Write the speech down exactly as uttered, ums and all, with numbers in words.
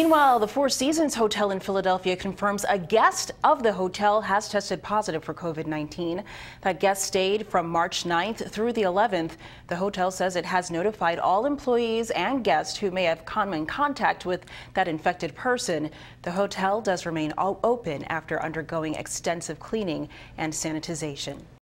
Meanwhile, the Four Seasons Hotel in Philadelphia confirms a guest of the hotel has tested positive for COVID nineteen. That guest stayed from March ninth through the eleventh. The hotel says it has notified all employees and guests who may have come in contact with that infected person. The hotel does remain open after undergoing extensive cleaning and sanitization.